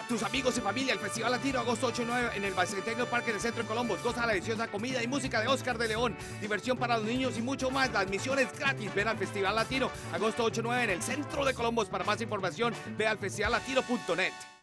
a tus amigos y familia el Festival Latino agosto 8 y 9 en el Bicentennial Park en el centro de Columbus. Goza la deliciosa comida y música de Oscar de León, diversión para los niños y mucho más. La admisión es gratis. Ven al Festival Latino agosto 8 y 9 en el centro de Columbus. Para más información, ve al festivallatino.net.